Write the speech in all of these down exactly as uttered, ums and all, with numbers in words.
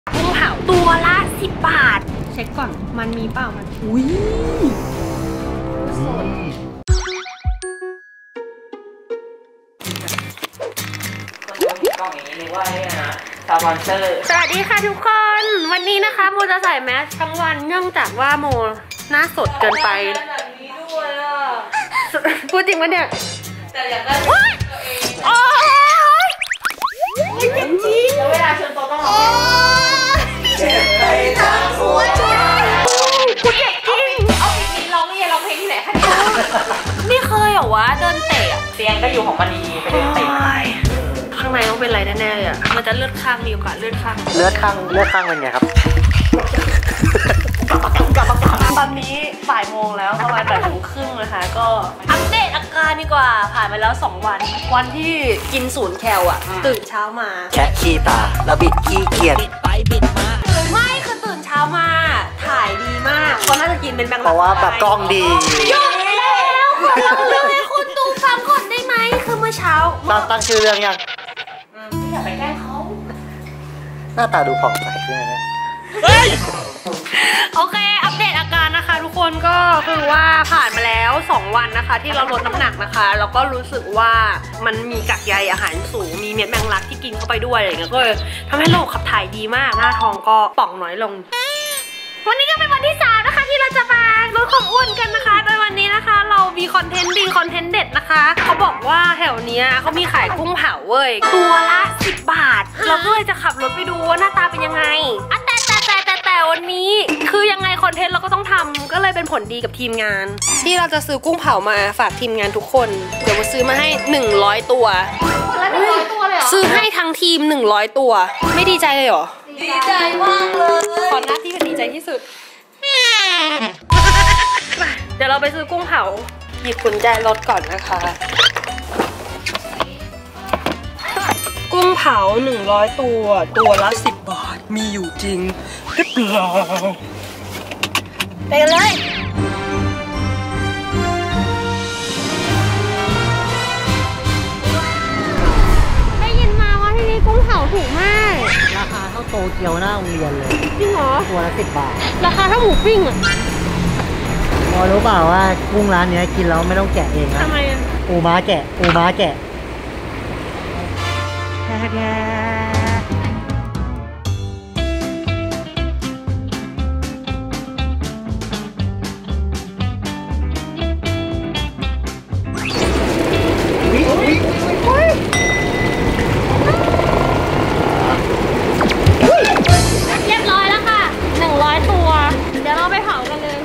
กุ้งเผาตัวละสิบบาทเช็คก่อนมันมีเปล่ามันอุ้ยสดกล่องอย่างนี้เรียกว่าอะไรนะสปอนเซอร์สวัสดีค่ะทุกคนวันนี้นะคะโมจะใส่แมสทั้งวันเนื่องจากว่าโมหน้าสดเกินไปแบบนี้ด้วยอ่ะพูดจริงปะเนี่ยแต่อยากได้ตัวเองโอ้ยจริงจริงแล้วเวลาชนโต๊ะต้องร้องเจ็บใจทั้งหัวใจกูเจ็บจริงเอาเพลงนี้ร้องนี่ร้องเพลงที่ไหนคะไม่เคยเหรอวะเดินเตะเตียงก็อยู่ของมันดีไปเดินเตะข้างในต้องเป็นอะไรแน่ๆเลยอ่ะมันจะเลือดข้างมีโอกาสเลือดข้างเลือดข้างเลือดข้างเป็นไงครับตอนนี้บ่ายโมงแล้วประมาณบ่ายโมงครึ่งนะคะก็อัปเดตอาการดีกว่าผ่านไปแล้วสองวันวันที่กินศูนย์แคลอ่ะตื่นเช้ามาแค่ขี้ตาแล้วบิดขี้เกียจบิดไปบิดมาไม่คือตื่นเช้ามาถ่ายดีมากเพราะน่าจะกินเป็นแบงค์เพราะว่าแบบกล้องดีหยุดแล้วคุณเรื่องให้คุณดูฟังก่อนได้ไหมคือเมื่อเช้าตั้งตั้งชื่อเรื่องยังอย่าไปแกล้งเขาหน้าตาดูผ่องใสขึ้นนะโอเคอัปเดตอาการนะคะทุกคนก็คือว่าผ่านมาแล้วสองวันนะคะที่เราลดน้ำหนักนะคะแล้วก็รู้สึกว่ามันมีกักใยอาหารสูงมีเม็ดแมงลักที่กินเข้าไปด้วยอะไรเงี้ยก็ทำให้ระบบขับถ่ายดีมากหน้าท้องก็ป่องน้อยลงวันนี้ก็เป็นวันที่สามนะคะที่เราจะมาลดความอ้วนกันนะคะโดยวันนี้นะคะเรามีคอนเทนต์ดีคอนเทนต์เด็ดนะคะเขาบอกว่าแถวนี้เขามีขายกุ้งเผาเว้ยตัวละสิบบาทเราก็เลยจะขับรถไปดูว่าหน้าตาเป็นยังไงอ่ะแต่แต่แต่แต่แต่วันนี้คือยังไงคอนเทนต์เราก็ต้องทำก็เลยเป็นผลดีกับทีมงานที่เราจะซื้อกุ้งเผามาฝากทีมงานทุกคนเดี๋ยวมาซื้อมาให้หนึ่งร้อยตัวคนละหนึ่งร้อยตัวเลยเหรอซื้อให้ทั้งทีมหนึ่งร้อยตัวไม่ดีใจเลยเหรอดีใจมากเลยขอหน้าที่เป็นดีใจที่สุดเดี๋ยวเราไปซื้อกุ้งเผาหยิบกุญแจรถก่อนนะคะกุ้งเผาหนึ่งร้อยตัวตัวละสิบบาทมีอยู่จริงหรือเปล่าไปกันเลยได้ยินมาว่าที่นี่กุ้งเผาถูกมากราคาเท่าโตเกียวหน้าโรงเรียนเลยจริงเหรอตัวละสิบบาทราคาเท่าหมูปิ้งอ่ะพอรู้เปล่าว่ากุ้งร้านนี้กินแล้วไม่ต้องแกะเองนะทำไมอ่ะปูม้าแกะปูม้าแกะเรียบร้อยแล้วค่ะหนึ่งร้อยตัวเดี๋ยวเราไปเผากันเลย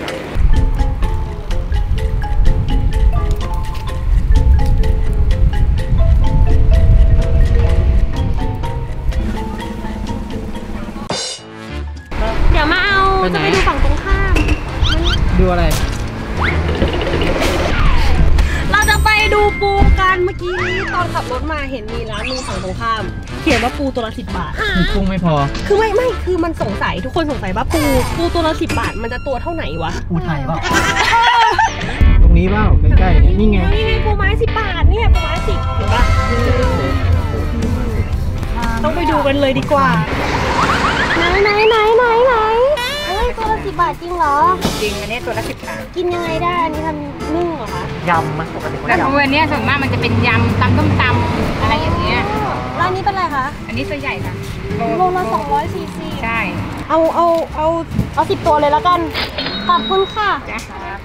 เดี๋ยวมาเอาจะไปดูฝั่งตรงข้ามดูอะไรเราจะไปดูปูกันเมื่อกี้ตอนขับรถมาเห็นมีร้านนึงฝั่งตรงข้ามเขียนว่าปูตัวละสิบบาทกุ้งไม่พอคือไม่ไม่คือมันสงสัยทุกคนสงสัยว่าปูปูตัวละสิบบาทมันจะตัวเท่าไหนวะปูไทยเปล่าตรงนี้เปล่าใกล้ๆนี่ไงนี่ไงปูไม้สิบบาทเนี่ยปูไม้สิบเห็นปะต้องไปดูกันเลยดีกว่าไหนไหนไหนไหนไหนเฮ้ยตัวละสิบบาทจริงเหรอจริงอันนี้ตัวละสิบบาทกินยังไงได้อันนี้ทำนึ่งเหรอคะยำมันปกติแต่ตัวนี้ส่วนมากมันจะเป็นยำตำต้มตำอะไรอย่างเงี้ยร้านนี้เป็นอะไรคะอันนี้ตัวใหญ่ค่ะโลละสองร้อยซีซีใช่เอาเอาเอาเอาสิบตัวเลยแล้วกันขอบคุณค่ะจ้ะ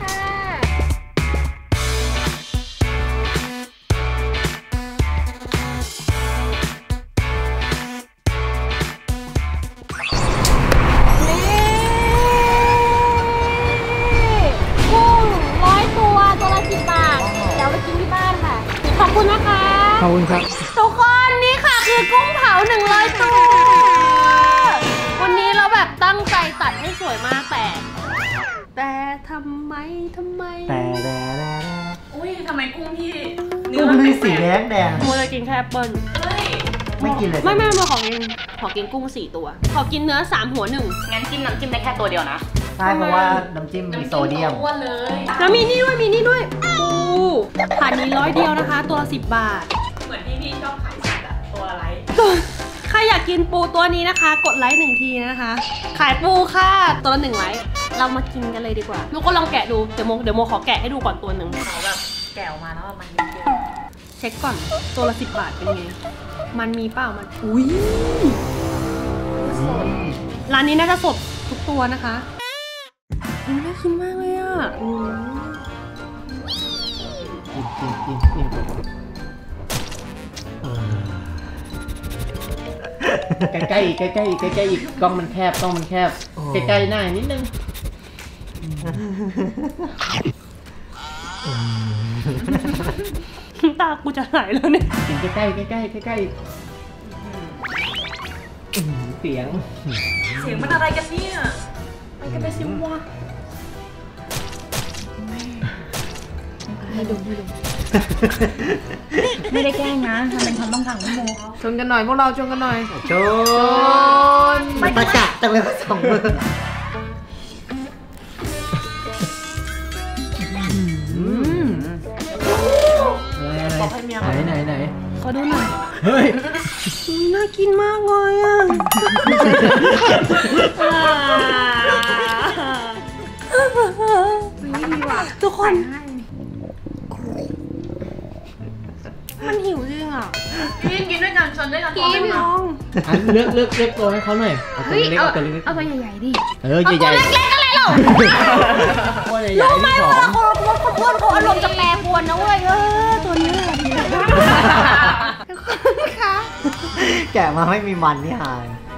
ขอบคุณนะคะขอบคุณครับทุกคนนี่ค่ะคือกุ้งเผาหนึ่งร้อยตัววันนี้เราแบบตั้งใจตัดให้สวยมากแต่แต่ทำไมทำไมแต่แต่แต่อุ้ยทำไมกุ้งพี่กุ้งมีสีแดงแดงโมจะกินแค่แอปเปิ้ลไม่กินเลยไม่ไม่โมขอกินขอกินกุ้งสี่ตัวขอกินเนื้อสามหัวหนึ่งงั้นจิ้มน้ำจิ้มได้แค่ตัวเดียวนะใช่เพราะว่าน้ำจิ้มมีโซเดียมอ้วนเลยแล้วมีนี่ด้วยมีนี่ด้วยปูผ่านนี้ร้อยเดียวนะคะตัวละสิบบาทเหมือนที่พี่ชอบขายสัตว์อะตัวอะไรใครอยากกินปูตัวนี้นะคะ กดไลค์หนึ่งทีนะคะ ขายปูค่ะตัวละหนึ่งไลค์เรามากินกันเลยดีกว่าลูกก็ลองแกะดูเดี๋ยวโมเดี๋ยวโมขอแกะให้ดูก่อนตัวหนึ่งเขาแบบแกะออกมาแล้วมันเยอะๆเช็คก่อนตัวละสิบบาทเป็นไงมันมีเปล่ามันอุ้ยร้านนี้น่าจะสดทุกตัวนะคะน่ากินมากเลยอ่ะกินกินกินกินใกล้ใกล้ใกล้ใกล้ใกล้ใกล้อีกกล้องมันแคบกล้องมันแคบใกล้ใกล้หน้านิดนึงตากูจะไหลแล้วเนี่ยกินใกล้ใกล้ใกล้ใกล้ใกล้ใกล้เสียงเสียงมันอะไรกันเนี่ยไปกันไปซิวะให้ดูให้ดูไม่ได้แกล้งนะทำเป็นความต้องการของโมชนกันหน่อยพวกเราชนกันหน่อยชนประกาศแต่ไม่สองมือไหนไหนไหนขอดูหน่อยเฮ้ยน่ากินมากเลยอ่ะดีว่ะทุกคนมันหิวจริงอ่ะกินกินด้วยกันชนด้วยกันกินน้องเลือกเลือกเลือกตัวให้เขาหน่อยเอาตัวเล็กเอาตัวเล็กเอาตัวใหญ่ๆดิเออใหญ่ๆเล็กๆอะไรหรอรู้ไหมเวลาคนคนคนอ้วนเขาอารมณ์จะแปรปรวนนะเว้ยเออตัวนี้ค่ะแกะมาไม่มีมันนี่ฮะ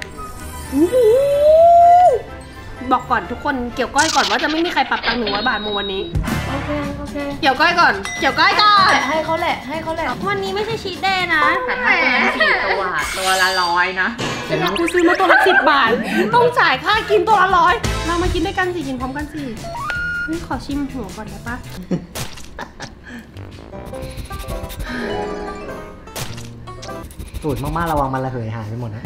บอกก่อนทุกคนเกี่ยวก้อยก่อนว่าจะไม่มีใครปรับตังค์หนึ่งร้อยบาทโมวันนี้โอเคโอเคเกี่ยวก้อยก่อนเกี่ยวก้อยก่อนให้เขาแหละให้เขาแหละวันนี้ไม่ใช่ชีทเดย์นะแต่ถ้าเป็นสี่ตัวตัวละร้อยนะแต่น้องกูซื้อมาตัวละสิบบาทต้องจ่ายค่ากินตัวละร้อยเรามากินด้วยกันสิกินพร้อมกันสิเฮ้ยขอชิมหัวก่อนได้ปะสูตรมากๆระวังมันระเหยหายไปหมดนะ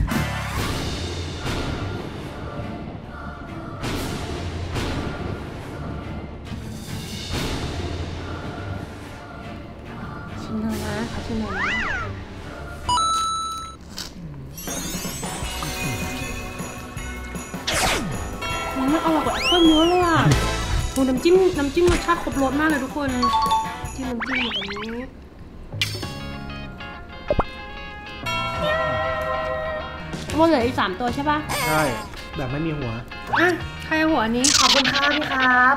ชิมหน่อยนะขอชิมหน่อยนะมันอร่อยกว่าแอปเปิ้ลเยอะเลยอ่ะโอ้น้ำจิ้มน้ำจิ้มรสชาติครบรสมากเลยทุกคนจิ้มน้ำจิ้มแบบนี้ว่าเหลืออีกสามตัวใช่ป่ะใช่แบบไม่มีหัวอ่ะใครหัวนี้ขอบคุณค่ะพี่ครับ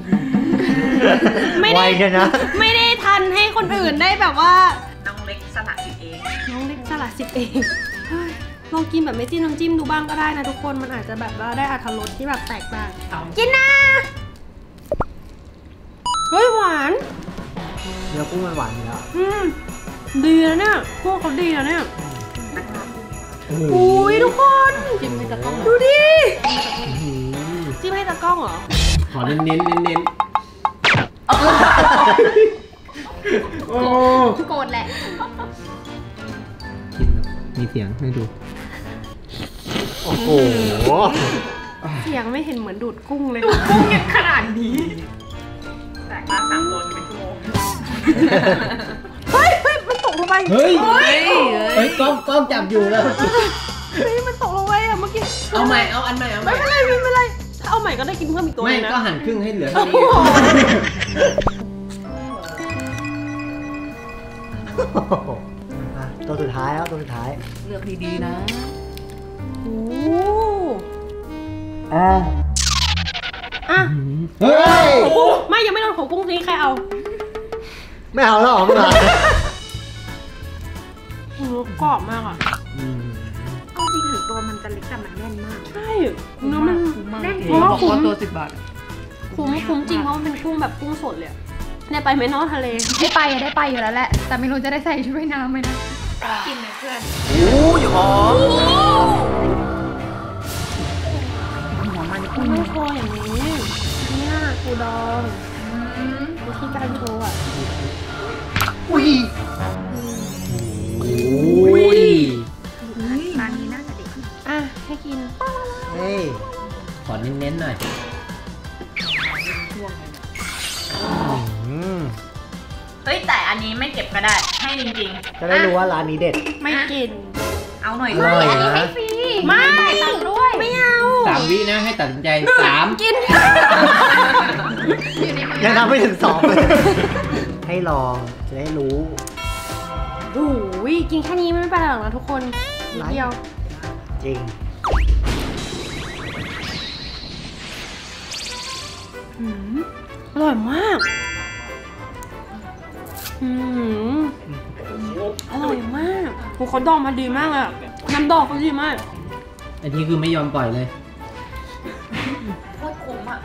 ไม่ได้นะไม่ได้ทันให้คนอื่นได้แบบว่าน้องเล็กสละสิบเองน้องเล็กสละสิบเองลองกินแบบไม่จิ้มน้ำจิ้มดูบ้างก็ได้นะทุกคนมันอาจจะแบบว่าได้อรรถรสที่แบบแตกต่างกินนะเฮ้ยหวานเนื้อกุ้งมันหวานอยู่แล้วอืมดีนะเนี่ยพวกเขาดีนะเนี่ยอุ้ยทุกคนจิ้มให้ตะกล้องดูดิจิ้มให้ตะกล้องเหรอขอเน้นเน้นเน้นเน้นโอ้โกรธแหละกินมีเสียงให้ดูโอ้โหเสียงไม่เห็นเหมือนดูดกุ้งเลยดูดกุ้งยังขนาดนี้แตกมาสามตัวเป็นชั่วโมงเฮ้ยเฮ้ยมันตกลงไปเฮ้ยเฮ้ยกล้องกล้องจับอยู่แล้วเฮ้ยมันตกลงไปอะเมื่อกี้เอาใหม่เอาอันใหม่เอาใหม่ไม่เป็นไรไม่เป็นไรถ้าเอาใหม่ก็ได้กินเพิ่มอีกตัวนึงนะไม่ก็หั่นครึ่งให้เหลือเท่านี้ตัวสุดท้ายแล้วตัวสุดท้ายเลือกดีๆนะโอ้อ่ะอ่ะเฮ้ยไม่ยังไม่โดนของกุ้งนี้ใครเอาไม่เอาแล้วหรอเมื่อไหร่โอ้กรอบมากอ่ะก็จริงถึงตัวมันจะเล็กแต่มันแน่นมากใช่เนื้อมันแน่นเพราะว่าคุ้มตัวสิบบาทคุ้มคุ้มจริงเพราะมันเป็นกุ้งแบบกุ้งสดเลยได้ไปไหมน้องทะเลได้ไปได้ไปอยู่แล้วแหละแต่ไม่รู้จะได้ใส่ชุดว่ายน้ำไหมนะกินไหมเพื่อนโอ้ยหอมหอมมันกุ้งไม่พออย่างนี้เนี่ยปูดองวิธีการโชว์อ่ะอุ้ยอุ้ยร้านนี้น่าจะเด็กอ่ะให้กินเฮ้ยขอเน้นๆหน่อยเฮ้ยแต่อันนี้ไม่เก็บก็ได้ให้จริงๆจะได้รู้ว่าร้านนี้เด็ดไม่กินเอาหน่อยอร่อยนะให้ฟรีไม่ตังค์ด้วยไม่เอาสามวินะให้ตัดสินใจสามกินอยู่ในมือยังทำไม่ถึงสองเลย ให้ลองจะได้รู้โอ้ยกินแค่นี้ไม่เป็นไรหรอกนะทุกคนนิดเดียวจริงอืมอร่อยมากอืมอร่อยมากโหเขาดองมาดีมากเลยอะน้ำดองเขาดีมากอันนี้คือไม่ยอมปล่อยเลยโคตรคุ้มอ่ะ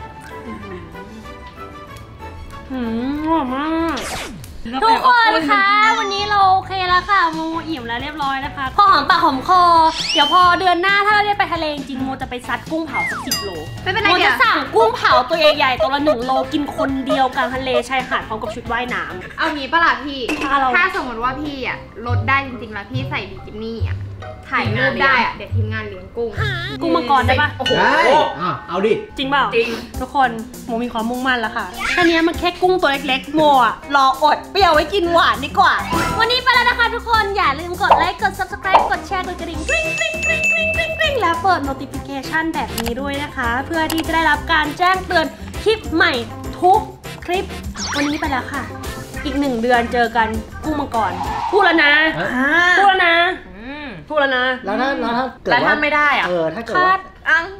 อืมอร่อยมากทุกคนคะวันนี้เราโอเคแล้วค่ะโมอิ่มแล้วเรียบร้อยนะคะพอหอมปากหอมคอเดี๋ยวพอเดือนหน้าถ้าเราได้ไปทะเลจริงๆโมจะไปซัดกุ้งเผาสักสิบโลไม่เป็นไรโมเดี๋จะยวสั่งกุ้งเผาตัวใหญ่ๆตัวละหนึ่งโลกินคนเดียวกลางทะเลชายหาดพร้อมกับชุดว่ายน้ำเอางี้ปะล่ะพี่ถ้าเราถ้าสมมติว่าพี่อ่ะลดได้จริงๆแล้วพี่ใส่บิกินี่อ่ะ ถ่ายรูปได้อ่ะ เดี๋ยวทีมงานเลี้ยงกุ้งกุ้งมังกรได้ปะโอ้โหได้อ่ะเอาดิจริงเปล่าจริงทุกคนโมมีความมุ่งมั่นแล้วค่ะแค่นี้มันแค่กุ้งตัวเล็กๆโมอะรออดเปรี้ยวไว้กินหวานดีกว่า วันนี้ไปแล้วนะคะทุกคนอย่าลืมกดไลค์กด subscribe กดแชร์กดกระดิ่งกริ๊งกริ๊งกริ๊งกริ๊งกริ๊งกริ๊งแล้วเปิด notification แบบนี้ด้วยนะคะ เพื่อที่จะได้รับการแจ้งเตือนคลิปใหม่ทุกคลิป วันนี้ไปแล้วค่ะ อีกหนึ่งเดือนเจอกันกุ้งมังกรพูดแล้วนะเอ้ยพูดแล้วนะอืมพูดแล้วนะแล้วถ้าแล้วถ้าเกิดแล้วว่าถ้าไม่ได้อ่ะเออถ้าเกิดคาว่าดอัง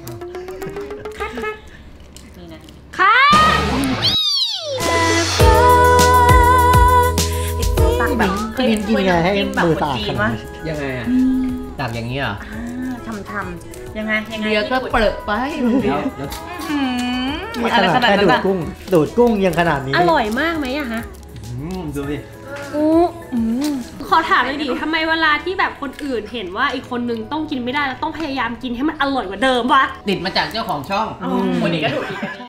นี่นะคาดตักแบบกินกินไงให้มือสะอาดขนาดนี้ยังไงอ่ะตักอย่างนี้เหรอทำทำยังไงยังไงเดี๋ยวก็เปิดไปแล้วแล้วอืมนี่อะไรขนาดขนาดแค่นั้ดูนดอะกุ้ง ดูดกุ้งยังขนาดนี้อร่อยมากไหมอะฮะอืมดูดิอู้อืมขอถามเลยดิทำไมเวลาที่แบบคนอื่นเห็นว่าอีกคนนึงต้องกินไม่ได้แล้วต้องพยายามกินให้มันอร่อยกว่าเดิมวะติดมาจากเจ้าของช่องวันนี้ก็ดูดีกัน